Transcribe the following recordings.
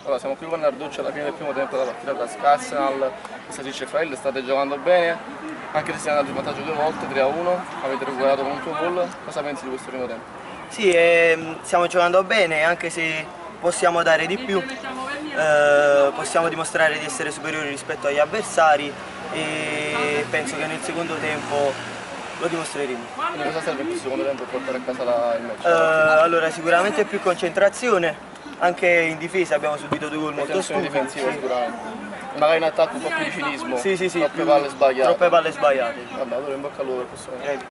Allora, siamo qui con Narduccio alla fine del primo tempo della partita tra Arsenal e Satrice Frail. State giocando bene, anche se siete andati in vantaggio 2 volte, 3-1, avete recuperato con un tuo gol. Cosa pensi di questo primo tempo? Sì, stiamo giocando bene, anche se possiamo dare di più, possiamo dimostrare di essere superiori rispetto agli avversari e penso che nel secondo tempo lo dimostreremo. Quindi cosa serve in questo secondo tempo per portare a casa il match? Allora, sicuramente più concentrazione, anche in difesa abbiamo subito 2 gol molto stupidi. Difensiva sicuramente. Magari in attacco un po' più di cinismo, Sì, troppe palle sbagliate. Troppe palle sbagliate. Vabbè, allora in bocca al lupo per questo momento.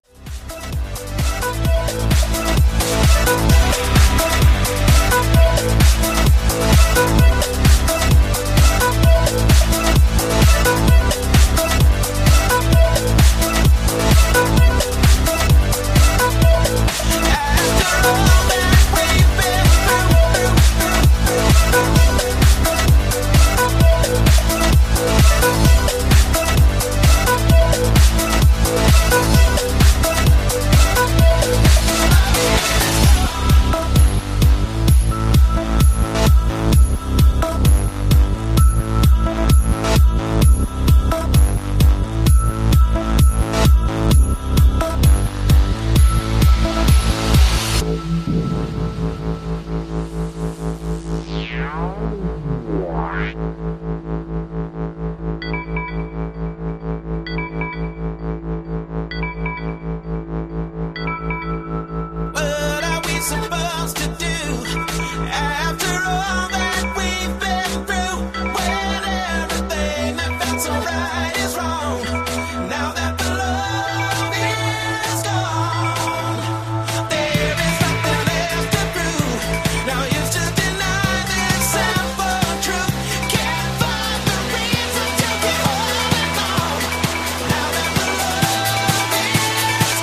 Supposed to do after all that we've been through, when everything that felt so right is wrong. Now that the love is gone, there is nothing left to prove. Now you just deny this simple truth. Can't find the reason to be holding on. Now that the love is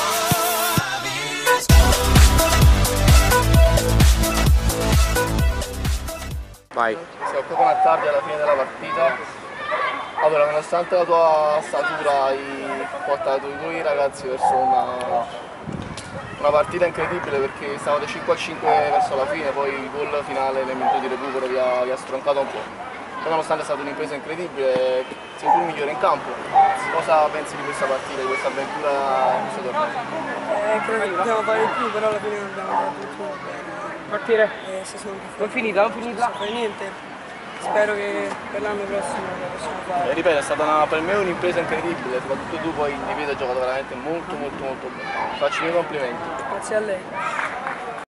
gone. Vai. Siamo proprio a tardi alla fine della partita. Allora, nonostante la tua statura hai portato i tuoi ragazzi verso una partita incredibile, perché stavate 5-5 verso la fine, poi il gol finale nel minuto di recupero vi ha stroncato un po'. Però nonostante è stata un'impresa incredibile, sei tu il migliore in campo. Cosa pensi di questa partita, di questa avventura in questo torneo? Credo che potevamo fare di più, però alla fine non abbiamo dato tutto bene. Partire? Se sono più Non finita, non finita. Non fare niente. Spero che per l'anno prossimo lo possiamo fare. Ripeto, è stata per me un'impresa incredibile, soprattutto tu poi in difesa hai giocato veramente molto bene. Faccio i miei complimenti. Grazie a lei.